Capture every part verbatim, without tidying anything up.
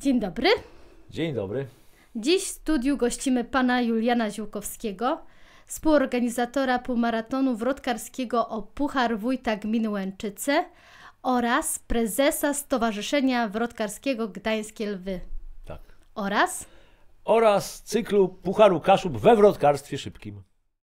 Dzień dobry. Dzień dobry. Dziś w studiu gościmy pana Juliana Ziółkowskiego, współorganizatora półmaratonu wrotkarskiego o Puchar Wójta Gminy Łęczyce oraz prezesa Stowarzyszenia Wrotkarskiego Gdańskie Lwy. Tak. Oraz? Oraz cyklu Pucharu Kaszub we wrotkarstwie szybkim.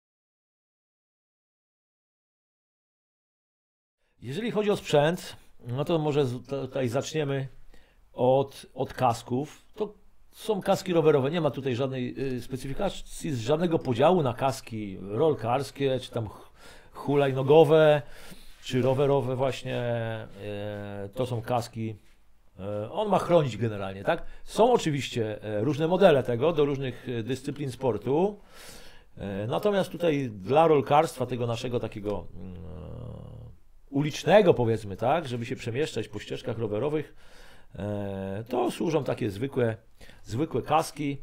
Jeżeli chodzi o sprzęt, no to może tutaj zaczniemy od, od kasków. To są kaski rowerowe, nie ma tutaj żadnej specyfikacji, żadnego podziału na kaski rolkarskie, czy tam hulajnogowe, czy rowerowe właśnie. To są kaski. On ma chronić generalnie, tak? Są oczywiście różne modele tego do różnych dyscyplin sportu. Natomiast tutaj dla rolkarstwa, tego naszego takiego ulicznego, powiedzmy, tak, żeby się przemieszczać po ścieżkach rowerowych, to służą takie zwykłe, zwykłe kaski.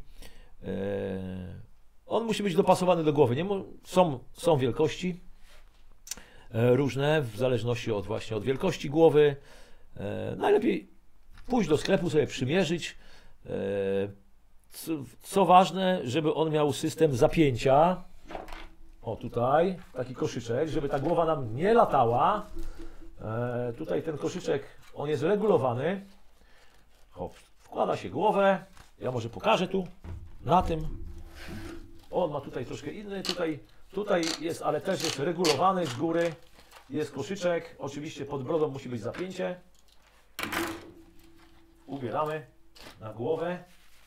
On musi być dopasowany do głowy. Nie? Są, są wielkości różne, w zależności od właśnie od wielkości głowy. Najlepiej pójść do sklepu, sobie przymierzyć. Co, co ważne, żeby on miał system zapięcia. O, tutaj taki koszyczek, żeby ta głowa nam nie latała. E, tutaj ten koszyczek, on jest regulowany. O, wkłada się głowę. Ja może pokażę tu, na tym. On ma tutaj troszkę inny. Tutaj, tutaj jest, ale też jest regulowany z góry. Jest koszyczek. Oczywiście pod brodą musi być zapięcie. Ubieramy na głowę.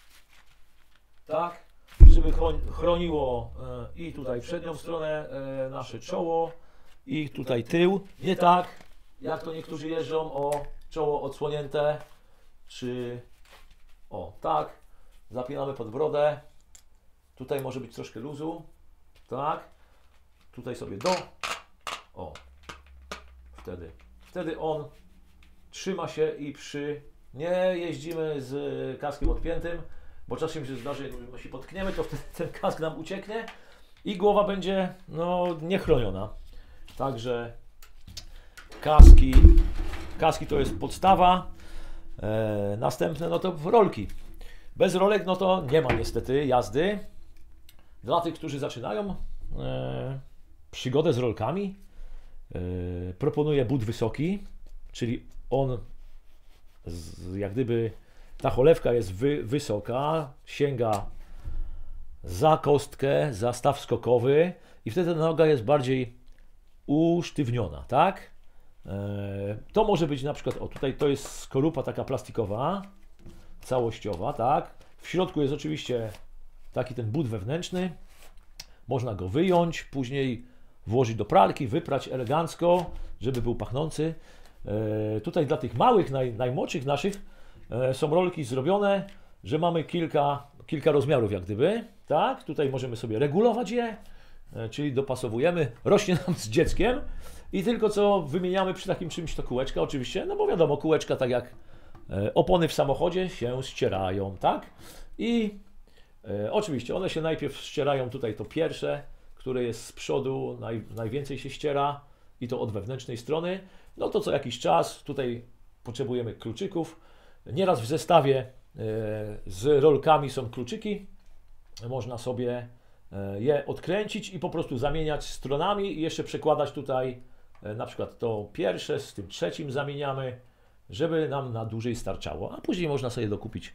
Tak. Żeby chroniło i tutaj przednią stronę, nasze czoło, i tutaj tył. Nie tak, jak to niektórzy jeżdżą, o czoło odsłonięte, czy o tak, zapinamy pod brodę. Tutaj może być troszkę luzu, tak, tutaj sobie do, o, wtedy, wtedy on trzyma się i przy, nie jeździmy z kaskiem odpiętym, bo czasem się zdarzy, jak się potkniemy, to wtedy ten kask nam ucieknie i głowa będzie no, niechroniona. Także kaski, kaski to jest podstawa. E, następne no to rolki. Bez rolek no to nie ma niestety jazdy. Dla tych, którzy zaczynają e, przygodę z rolkami, e, proponuję but wysoki, czyli on z, jak gdyby ta cholewka jest wy, wysoka, sięga za kostkę, za staw skokowy i wtedy ta noga jest bardziej usztywniona, tak? E, to może być na przykład, o tutaj to jest skorupa taka plastikowa, całościowa, tak? W środku jest oczywiście taki ten but wewnętrzny, można go wyjąć, później włożyć do pralki, wyprać elegancko, żeby był pachnący. E, tutaj dla tych małych, naj, najmłodszych naszych są rolki zrobione, że mamy kilka, kilka rozmiarów jak gdyby, tak? Tutaj możemy sobie regulować je, czyli dopasowujemy, rośnie nam z dzieckiem i tylko co wymieniamy przy takim czymś to kółeczka oczywiście, no bo wiadomo, kółeczka tak jak opony w samochodzie się ścierają, tak? I e, oczywiście one się najpierw ścierają tutaj to pierwsze, które jest z przodu, naj, najwięcej się ściera i to od wewnętrznej strony, no to co jakiś czas tutaj potrzebujemy kluczyków. Nieraz w zestawie z rolkami są kluczyki, można sobie je odkręcić i po prostu zamieniać stronami i jeszcze przekładać tutaj na przykład to pierwsze z tym trzecim zamieniamy, żeby nam na dłużej starczało, a później można sobie dokupić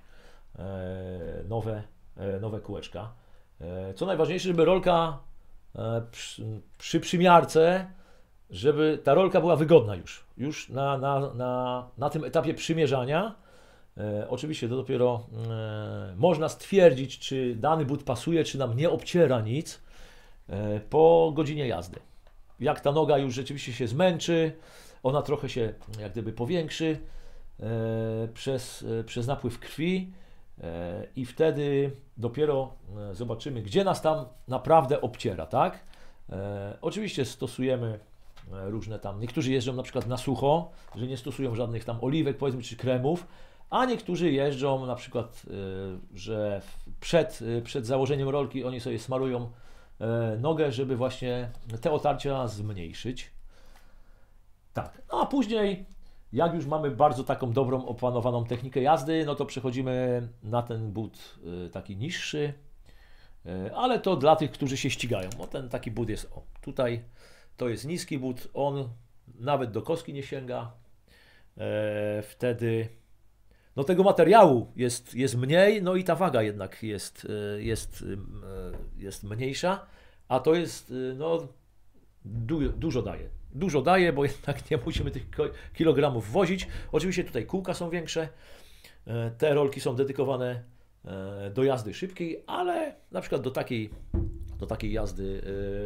nowe, nowe kółeczka. Co najważniejsze, żeby rolka przy, przy przymiarce, żeby ta rolka była wygodna już, już na, na, na, na tym etapie przymierzania. E, oczywiście to dopiero e, można stwierdzić, czy dany but pasuje, czy nam nie obciera nic e, po godzinie jazdy. Jak ta noga już rzeczywiście się zmęczy, ona trochę się jak gdyby powiększy e, przez, e, przez napływ krwi e, i wtedy dopiero e, zobaczymy, gdzie nas tam naprawdę obciera, tak? E, oczywiście stosujemy różne tam, niektórzy jeżdżą na przykład na sucho, że nie stosują żadnych tam oliwek, powiedzmy, czy kremów, a niektórzy jeżdżą na przykład, że przed, przed założeniem rolki oni sobie smarują nogę, żeby właśnie te otarcia zmniejszyć. Tak, no a później Jak już mamy bardzo taką dobrą, opanowaną technikę jazdy, no to przechodzimy na ten but y, taki niższy, y, ale to dla tych, którzy się ścigają. O, ten taki but jest, o, tutaj to jest niski but, on nawet do kostki nie sięga. E, wtedy no tego materiału jest, jest mniej, no i ta waga jednak jest, jest, jest mniejsza, a to jest, no, du, dużo daje. Dużo daje, bo jednak nie musimy tych kilogramów wozić. Oczywiście tutaj kółka są większe, te rolki są dedykowane do jazdy szybkiej, ale na przykład do takiej, do takiej jazdy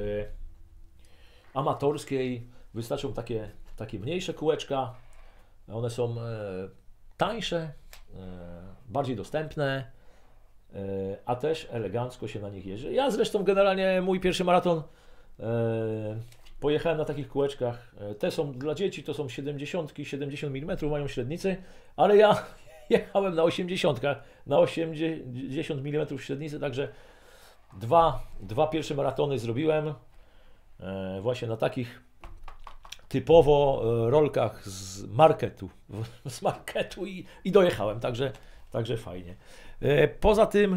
amatorskiej wystarczą takie, takie mniejsze kółeczka. One są tańsze, bardziej dostępne, a też elegancko się na nich jeździ. Ja zresztą generalnie mój pierwszy maraton pojechałem na takich kółeczkach. Te są dla dzieci, to są siedemdziesiąt, siedemdziesiąt milimetrów mają średnicy, ale ja jechałem na osiemdziesiąt, na osiemdziesiąt milimetrów średnicy, także dwa, dwa pierwsze maratony zrobiłem właśnie na takich typowo rolkach z marketu, z marketu i, i dojechałem, także, także fajnie. Poza tym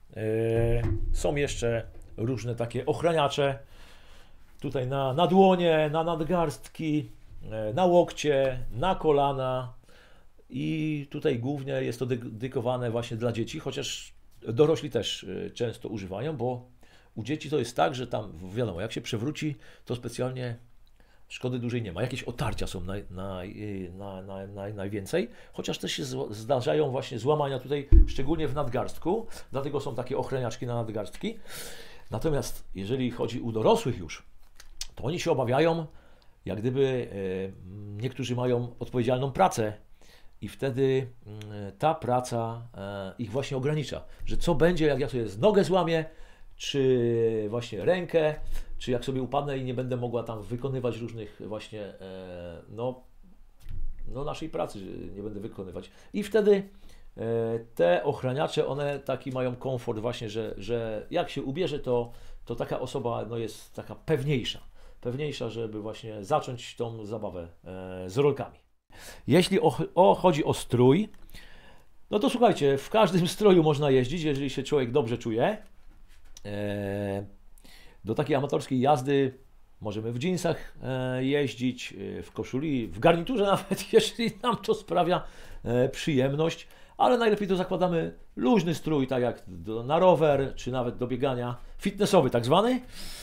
są jeszcze różne takie ochraniacze, tutaj na, na dłonie, na nadgarstki, na łokcie, na kolana i tutaj głównie jest to dedykowane właśnie dla dzieci, chociaż dorośli też często używają, bo u dzieci to jest tak, że tam wiadomo, jak się przewróci, to specjalnie szkody dużej nie ma. Jakieś otarcia są naj, naj, naj, naj, naj, najwięcej, chociaż też się zdarzają właśnie złamania tutaj, szczególnie w nadgarstku, dlatego są takie ochraniaczki na nadgarstki. Natomiast jeżeli chodzi u dorosłych już, to oni się obawiają, jak gdyby e, niektórzy mają odpowiedzialną pracę i wtedy e, ta praca e, ich właśnie ogranicza, że co będzie, jak ja sobie nogę złamię, czy właśnie rękę, czy jak sobie upadnę i nie będę mogła tam wykonywać różnych właśnie e, no, no naszej pracy nie będę wykonywać. I wtedy e, te ochraniacze, one taki mają komfort właśnie, że, że jak się ubierze, to, to taka osoba no, jest taka pewniejsza. Pewniejsza, żeby właśnie zacząć tą zabawę e, z rolkami. Jeśli o, o, chodzi o strój, no to słuchajcie, w każdym stroju można jeździć, jeżeli się człowiek dobrze czuje. E, Do takiej amatorskiej jazdy możemy w dżinsach jeździć, w koszuli, w garniturze nawet, jeżeli nam to sprawia przyjemność, ale najlepiej to zakładamy luźny strój, tak jak do, na rower, czy nawet do biegania, fitnessowy tak zwany,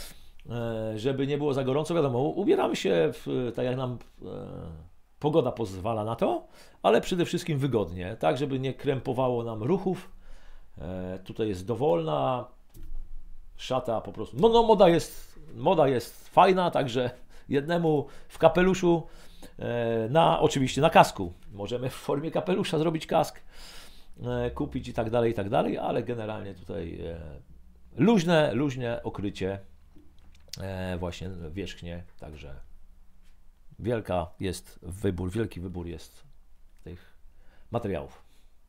żeby nie było za gorąco. Wiadomo, ubieramy się w, tak jak nam pogoda pozwala na to, ale przede wszystkim wygodnie, tak żeby nie krępowało nam ruchów. Tutaj jest dowolna szata po prostu. No, no moda jest, moda jest fajna, także jednemu w kapeluszu, na oczywiście na kasku. Możemy w formie kapelusza zrobić kask, kupić i tak dalej, i tak dalej, ale generalnie tutaj luźne, luźne okrycie, właśnie wierzchnie, także wielka jest wybór, wielki wybór jest tych materiałów.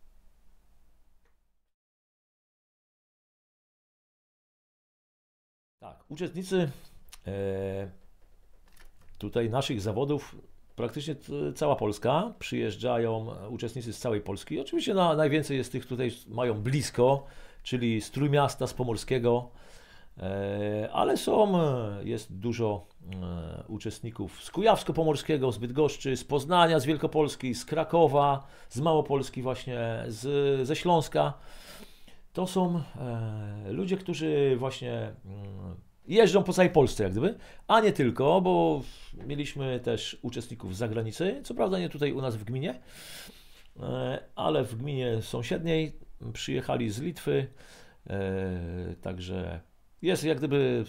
Tak, uczestnicy e, tutaj naszych zawodów, praktycznie cała Polska, przyjeżdżają uczestnicy z całej Polski. Oczywiście na, najwięcej jest tych, tutaj mają blisko, czyli z Trójmiasta, z Pomorskiego, e, ale są, jest dużo e, uczestników z Kujawsko-Pomorskiego, z Bydgoszczy, z Poznania, z Wielkopolski, z Krakowa, z Małopolski właśnie, z, ze Śląska. To są e, ludzie, którzy właśnie mm, jeżdżą po całej Polsce jak gdyby, a nie tylko, bo mieliśmy też uczestników z zagranicy, co prawda nie tutaj u nas w gminie, e, ale w gminie sąsiedniej przyjechali z Litwy, e, także jest jak gdyby,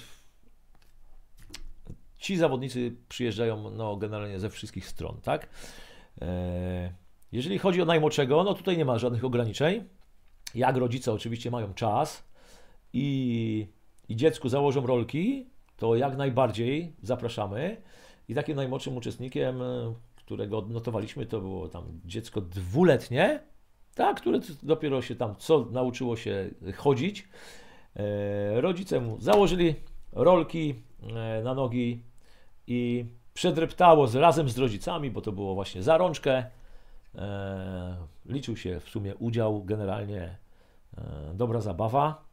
ci zawodnicy przyjeżdżają no, generalnie ze wszystkich stron, tak? E, jeżeli chodzi o najmłodszego, no tutaj nie ma żadnych ograniczeń. Jak rodzice oczywiście mają czas i, i dziecku założą rolki, to jak najbardziej zapraszamy. I takim najmłodszym uczestnikiem, którego odnotowaliśmy, to było tam dziecko dwuletnie, tak, które dopiero się tam co nauczyło się chodzić. E, rodzice mu założyli rolki e, na nogi i przedreptało z, razem z rodzicami, bo to było właśnie za rączkę. E, liczył się w sumie udział, generalnie e, dobra zabawa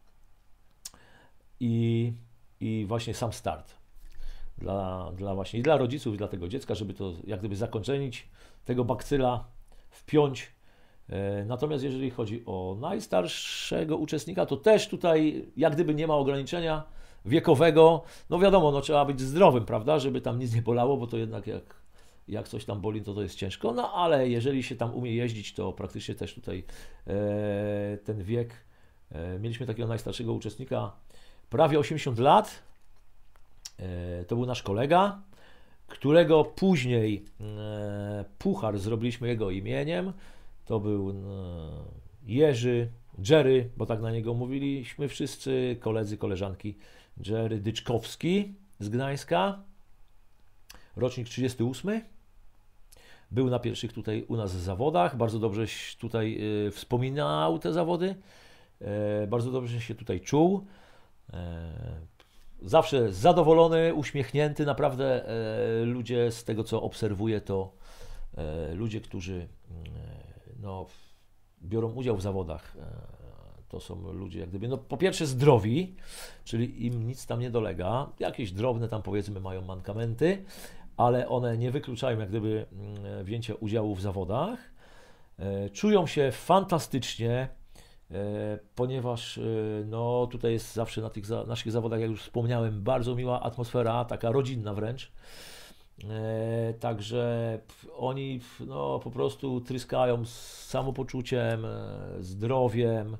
i, i właśnie sam start dla, dla właśnie i dla rodziców, i dla tego dziecka, żeby to jak gdyby zakończyć tego bakcyla, wpiąć. E, natomiast jeżeli chodzi o najstarszego uczestnika, to też tutaj jak gdyby nie ma ograniczenia wiekowego. No wiadomo, no trzeba być zdrowym, prawda, żeby tam nic nie bolało, bo to jednak jak Jak coś tam boli, to to jest ciężko, no ale jeżeli się tam umie jeździć, to praktycznie też tutaj e, ten wiek. E, mieliśmy takiego najstarszego uczestnika, prawie osiemdziesiąt lat. E, to był nasz kolega, którego później e, puchar zrobiliśmy jego imieniem. To był e, Jerzy, Jerry, bo tak na niego mówiliśmy wszyscy, koledzy, koleżanki, Jerry Dyczkowski z Gdańska. Rocznik trzydziesty ósmy. Był na pierwszych tutaj u nas zawodach. Bardzo dobrze tutaj y, wspominał te zawody. E, bardzo dobrze się tutaj czuł. E, zawsze zadowolony, uśmiechnięty. Naprawdę e, ludzie z tego, co obserwuję, to e, ludzie, którzy e, no, biorą udział w zawodach. E, to są ludzie jak gdyby, no po pierwsze zdrowi, czyli im nic tam nie dolega. Jakieś drobne tam powiedzmy mają mankamenty, ale one nie wykluczają jak gdyby wzięcia udziału w zawodach. Czują się fantastycznie, ponieważ no, tutaj jest zawsze na tych za, naszych zawodach, jak już wspomniałem, bardzo miła atmosfera, taka rodzinna wręcz. Także oni no, po prostu tryskają z samopoczuciem, zdrowiem,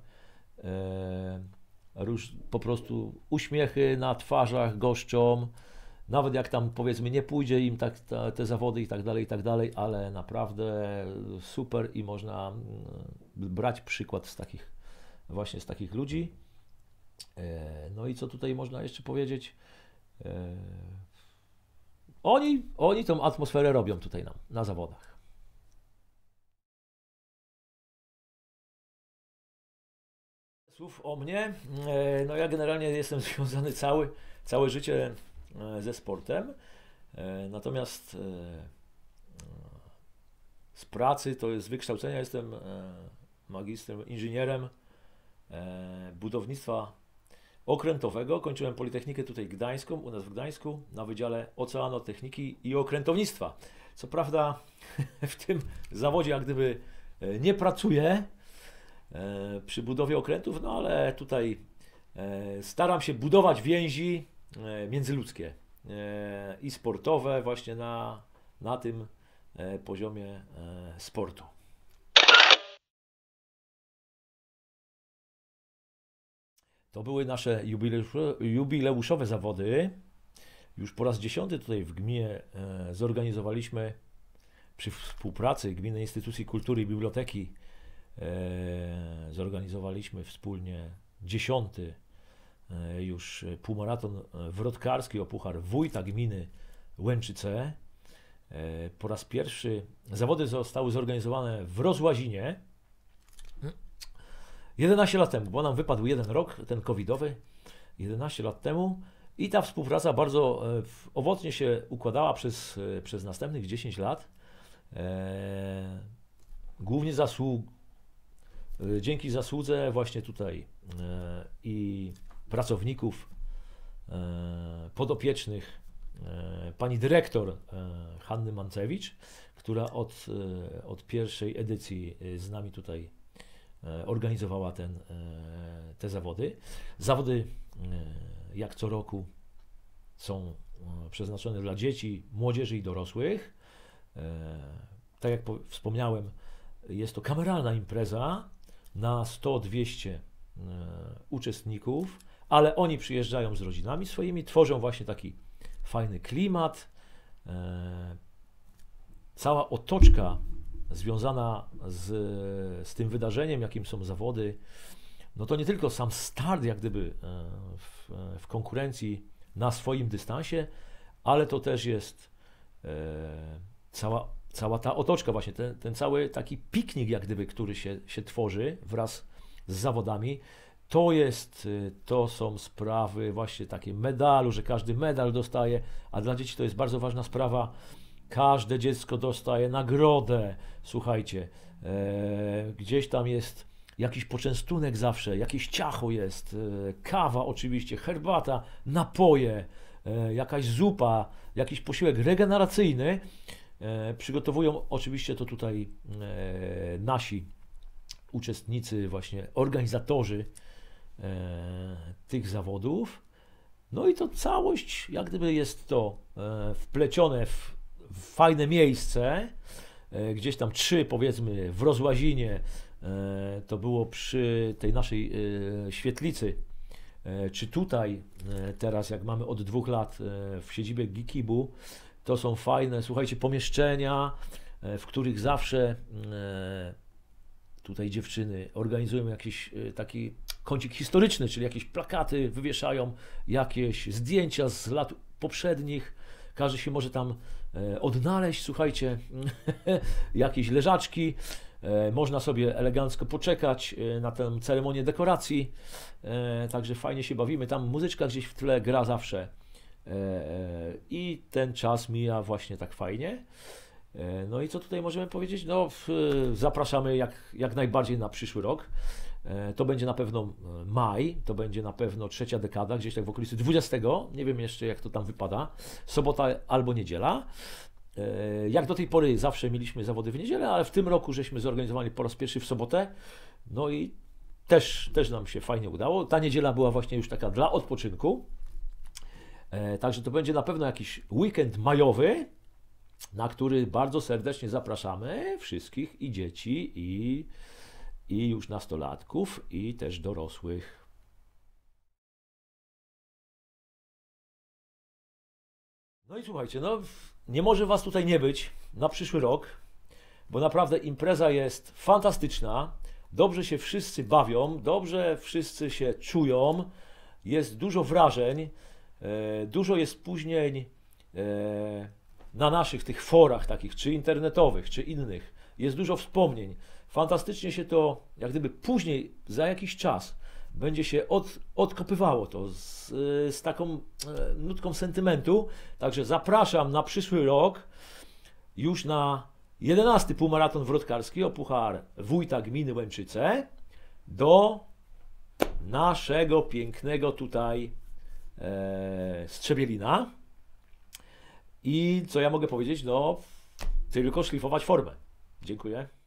róż, po prostu uśmiechy na twarzach goszczą. Nawet jak tam powiedzmy nie pójdzie im tak, ta, te zawody i tak dalej, i tak dalej, ale naprawdę super i można brać przykład z takich właśnie z takich ludzi. No i co tutaj można jeszcze powiedzieć? Oni, oni tą atmosferę robią tutaj nam, na zawodach. Słów o mnie. No ja generalnie jestem związany cały, całe życie ze sportem, natomiast z pracy, to jest z wykształcenia, jestem magistrem, inżynierem budownictwa okrętowego. Kończyłem Politechnikę tutaj gdańską, u nas w Gdańsku, na Wydziale Oceanotechniki i Okrętownictwa. Co prawda w tym zawodzie jak gdyby nie pracuję przy budowie okrętów, no ale tutaj staram się budować więzi międzyludzkie i sportowe właśnie na, na tym poziomie sportu. To były nasze jubileuszowe zawody. Już po raz dziesiąty tutaj w gminie zorganizowaliśmy przy współpracy Gminnej Instytucji Kultury i Biblioteki zorganizowaliśmy wspólnie dziesiąty już półmaraton wrotkarski o puchar wójta gminy Łęczyce. Po raz pierwszy zawody zostały zorganizowane w Rozłazinie jedenaście lat temu, bo nam wypadł jeden rok, ten covidowy, jedenaście lat temu i ta współpraca bardzo owocnie się układała przez, przez następnych dziesięć lat. Głównie zasług, dzięki zasłudze właśnie tutaj i pracowników podopiecznych pani dyrektor Hanny Mancewicz, która od, od pierwszej edycji z nami tutaj organizowała ten, te zawody. Zawody jak co roku są przeznaczone dla dzieci, młodzieży i dorosłych. Tak jak wspomniałem, jest to kameralna impreza na sto dwieście uczestników, ale oni przyjeżdżają z rodzinami swoimi, tworzą właśnie taki fajny klimat. Cała otoczka związana z, z tym wydarzeniem, jakim są zawody, no to nie tylko sam start jak gdyby w, w konkurencji na swoim dystansie, ale to też jest cała, cała ta otoczka właśnie, ten, ten cały taki piknik jak gdyby, który się, się tworzy wraz z zawodami to jest, to są sprawy właśnie takie medalu, że każdy medal dostaje, a dla dzieci to jest bardzo ważna sprawa. Każde dziecko dostaje nagrodę. Słuchajcie, e, gdzieś tam jest jakiś poczęstunek zawsze, jakieś ciacho jest, e, kawa oczywiście, herbata, napoje, e, jakaś zupa, jakiś posiłek regeneracyjny. E, przygotowują oczywiście to tutaj e, nasi uczestnicy, właśnie organizatorzy e, tych zawodów. No i to całość, jak gdyby jest to e, wplecione w, w fajne miejsce, e, gdzieś tam trzy, powiedzmy, w Rozłazinie, e, to było przy tej naszej e, świetlicy, e, czy tutaj e, teraz, jak mamy od dwóch lat e, w siedzibie Gikibu, to są fajne, słuchajcie, pomieszczenia, e, w których zawsze e, tutaj dziewczyny organizują jakiś e, taki kącik historyczny, czyli jakieś plakaty wywieszają, jakieś zdjęcia z lat poprzednich. Każdy się może tam e, odnaleźć, słuchajcie, jakieś leżaczki. E, można sobie elegancko poczekać e, na tę ceremonię dekoracji. E, także fajnie się bawimy. Tam muzyczka gdzieś w tle gra zawsze. E, e, I ten czas mija właśnie tak fajnie. E, no i co tutaj możemy powiedzieć? No, w, zapraszamy jak, jak najbardziej na przyszły rok. To będzie na pewno maj, to będzie na pewno trzecia dekada, gdzieś tak w okolicy dwudziestego, nie wiem jeszcze jak to tam wypada, sobota albo niedziela. Jak do tej pory zawsze mieliśmy zawody w niedzielę, ale w tym roku żeśmy zorganizowali po raz pierwszy w sobotę, no i też, też nam się fajnie udało. Ta niedziela była właśnie już taka dla odpoczynku, także to będzie na pewno jakiś weekend majowy, na który bardzo serdecznie zapraszamy wszystkich i dzieci, i i już nastolatków, i też dorosłych. No i słuchajcie, no nie może Was tutaj nie być na przyszły rok, bo naprawdę impreza jest fantastyczna, dobrze się wszyscy bawią, dobrze wszyscy się czują, jest dużo wrażeń, e, dużo jest spóźnień e, na naszych tych forach takich, czy internetowych, czy innych, jest dużo wspomnień. Fantastycznie się to, jak gdyby później, za jakiś czas, będzie się od, odkopywało to z, z taką e, nutką sentymentu. Także zapraszam na przyszły rok już na jedenasty półmaraton wrotkarski o Puchar Wójta Gminy Łęczyce do naszego pięknego tutaj e, Strzebielina. I co ja mogę powiedzieć? No, tylko szlifować formę. Dziękuję.